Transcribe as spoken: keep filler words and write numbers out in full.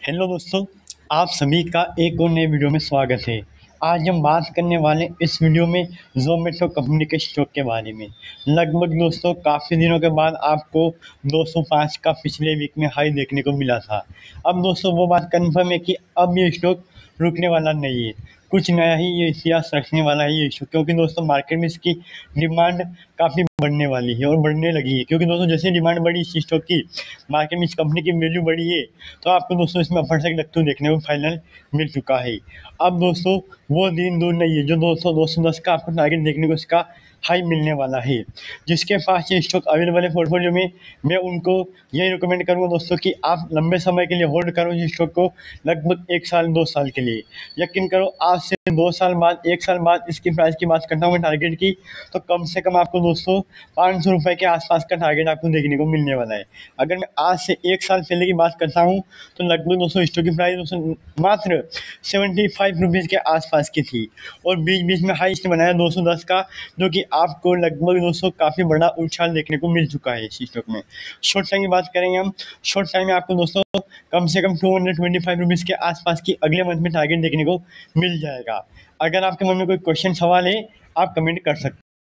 Hello दोस्तों, आप सभी का एक और नए वीडियो में स्वागत है। आज हम बात करने वाले इस वीडियो में ज़ोमैटो कंपनी के स्टॉक के बारे में। लगभग दोस्तों काफ़ी दिनों के बाद आपको दो सौ पाँच का पिछले वीक में हाई देखने को मिला था। अब दोस्तों वो बात कन्फर्म है कि अब ये स्टॉक रुकने वाला नहीं है, कुछ नया ही ये इतिहास रखने वाला है ये स्टॉक, क्योंकि दोस्तों मार्केट में इसकी डिमांड काफ़ी बढ़ने वाली है और बढ़ने लगी है। क्योंकि दोस्तों जैसे डिमांड बढ़ी इस स्टॉक की, मार्केट में इस कंपनी की वैल्यू बढ़ी है, तो आपको दोस्तों इसमें अपर साइड लगते हुए देखने को फाइनल मिल चुका है। अब दोस्तों वो दिन दूर नहीं है जो दोस्तों दो सौ दस का आपको टारगेट देखने को इसका हाई मिलने वाला है। जिसके पास ये स्टॉक अवेलेबल है पोर्टफोलियो में, मैं उनको यही रिकमेंड करूँगा दोस्तों कि आप लंबे समय के लिए होल्ड करो इस स्टॉक को, लगभग एक साल दो साल के लिए। यकीन करो आज से दो साल बाद एक साल बाद इसकी प्राइस की बात करता हूँ मैं टारगेट की, तो कम से कम आपको दोस्तों पाँच सौ रुपये के आसपास का टारगेट आपको देखने को मिलने वाला है। अगर मैं आज से एक साल पहले की बात करता हूँ तो लगभग दोस्तों स्टॉक की प्राइस दोस्तों मात्र सेवेंटी फाइव रुपीज़ के आसपास की थी और बीच बीच में हाई इसने बनाया दो सौ दस का, जो कि आपको लगभग दोस्तों काफ़ी बड़ा उछाल देखने को मिल चुका है इस स्टॉक में। शॉर्ट टाइम की बात करेंगे हम, शॉर्ट टाइम में आपको दोस्तों कम से कम two hundred twenty five rupees के आसपास की अगले मंथ में टारगेट देखने को मिल जाएगा। अगर आपके मन में कोई क्वेश्चन सवाल है आप कमेंट कर सकते हैं।